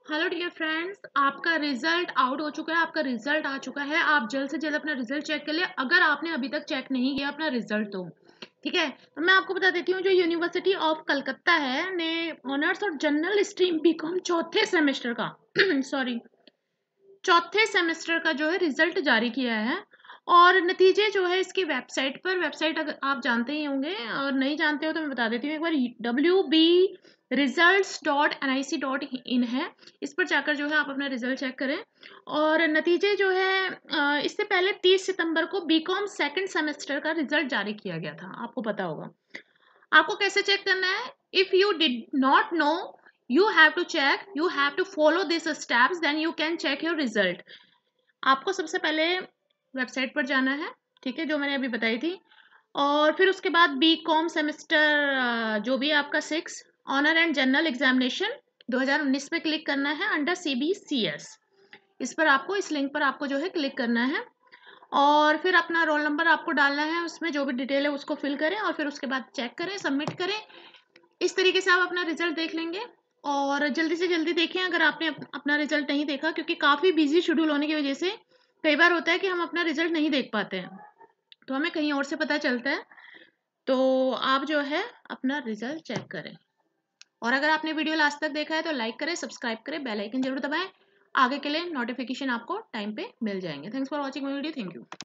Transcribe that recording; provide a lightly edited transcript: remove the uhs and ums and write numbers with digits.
Hello dear friends, आपका result out हो चुका है। आपका रिजल्ट आ चुका है। आप जल्द से जल्द अपना रिजल्ट चेक कर ले, अगर आपने अभी तक चेक नहीं किया अपना रिजल्ट तो ठीक है। तो मैं आपको बता देती हूँ, जो यूनिवर्सिटी ऑफ कलकत्ता है ने ऑनर्स और जनरल स्ट्रीम बीकॉम चौथे सेमेस्टर का सॉरी चौथे सेमेस्टर का जो है रिजल्ट जारी किया है। और नतीजे जो है इसकी वेबसाइट पर, वेबसाइट अगर आप जानते ही होंगे और नहीं जानते हो तो मैं बता देती हूँ एक बार, wbresults.nic.in है। इस पर जाकर जो है आप अपना रिजल्ट चेक करें। और नतीजे जो है इससे पहले 30 सितंबर को बीकॉम सेकंड सेमेस्टर का रिजल्ट जारी किया गया था, आपको पता होगा। आपको कैसे चेक करना है? If you did not know, you have to check, you have to follow this steps, then you can check your result. आपको सबसे पहले वेबसाइट पर जाना है, ठीक है, जो मैंने अभी बताई थी। और फिर उसके बाद बी कॉम सेमेस्टर जो भी आपका 6 ऑनर एंड जनरल एग्जामिनेशन 2019 पे क्लिक करना है अंडर CBCS। इस पर आपको, इस लिंक पर आपको जो है क्लिक करना है। और फिर अपना रोल नंबर आपको डालना है, उसमें जो भी डिटेल है उसको फिल करें और फिर उसके बाद चेक करें, सबमिट करें। इस तरीके से आप अपना रिजल्ट देख लेंगे। और जल्दी से जल्दी देखें अगर आपने अपना रिजल्ट नहीं देखा, क्योंकि काफ़ी बिजी शेड्यूल होने की वजह से कई बार होता है कि हम अपना रिजल्ट नहीं देख पाते हैं, तो हमें कहीं और से पता चलता है। तो आप जो है अपना रिजल्ट चेक करें। और अगर आपने वीडियो लास्ट तक देखा है तो लाइक करें, सब्सक्राइब करें, बेल आइकन जरूर दबाएं। आगे के लिए नोटिफिकेशन आपको टाइम पे मिल जाएंगे। Thanks for watching my video. Thank you.